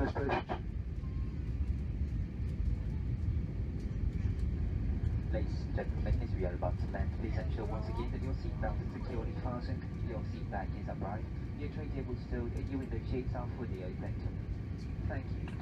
Ladies and gentlemen, as we are about to land, please ensure once again that your seatbelt is securely fastened, your seat back is upright, your tray table stowed, and your window shades are fully open. Thank you.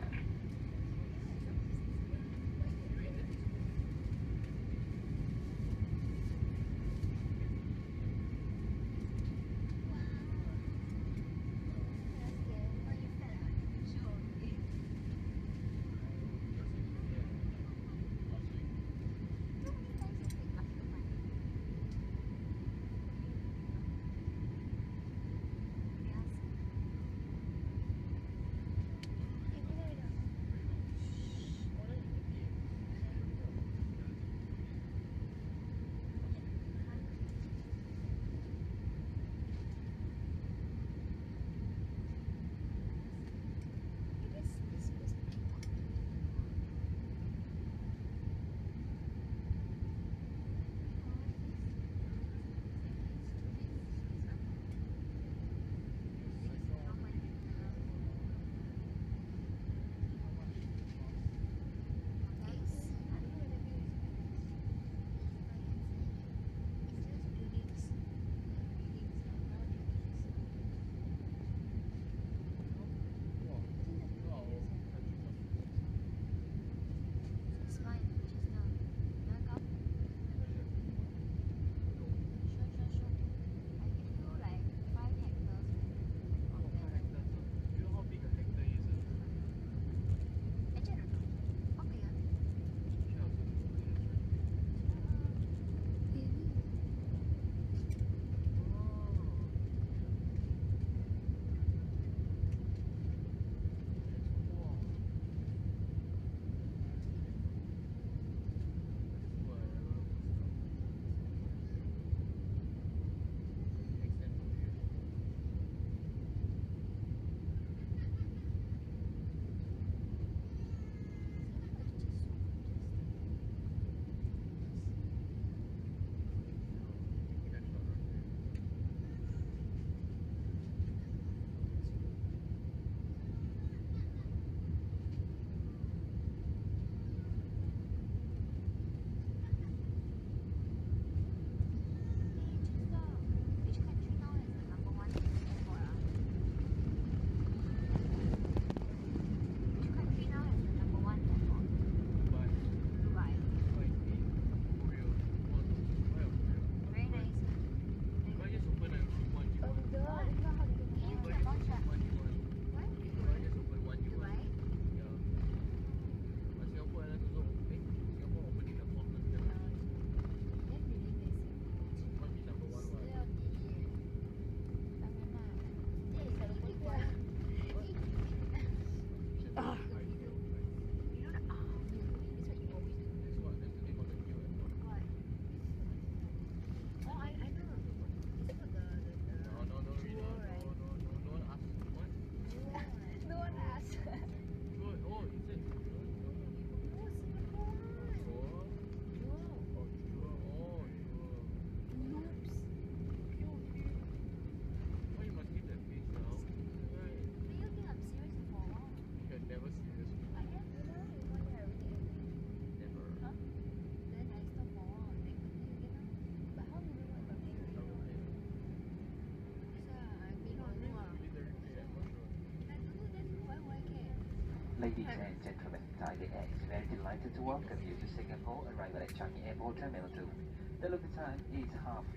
Ladies and gentlemen, KLIA is very delighted to welcome you to Singapore, arrival at Changi Airport Terminal 2. The local time is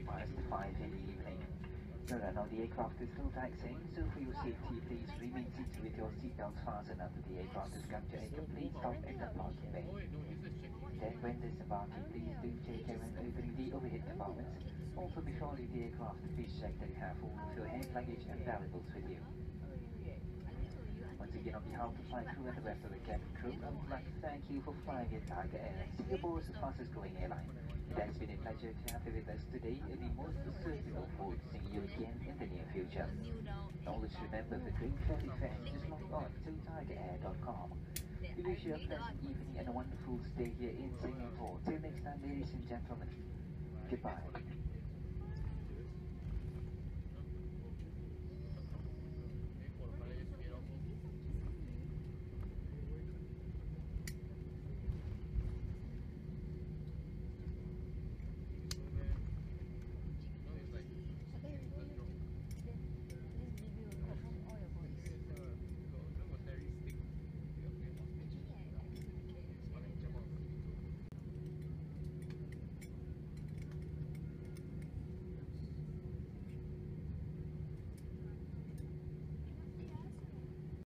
5:30 in the evening. The run of the aircraft is still taxiing, so for your safety, please remain seated with your seatbelts fastened until the aircraft has come to a complete stop at the parking bay. Then when disembarking, please do take care when opening the overhead compartments. Also, before leaving the aircraft, please check that you have all of your hand luggage and valuables with you. Once again, on behalf of the flight crew and the rest of the cabin crew, I would like to thank you for flying at KLIA Airline, Singapore's fastest growing airline. It has been a pleasure to have you with us today, and we most certainly look forward to seeing you again in the near future. Always remember the great ferry fare, just log on to tigerAir.com. We wish you a pleasant evening and a wonderful stay here in Singapore. Till next time, ladies and gentlemen, goodbye.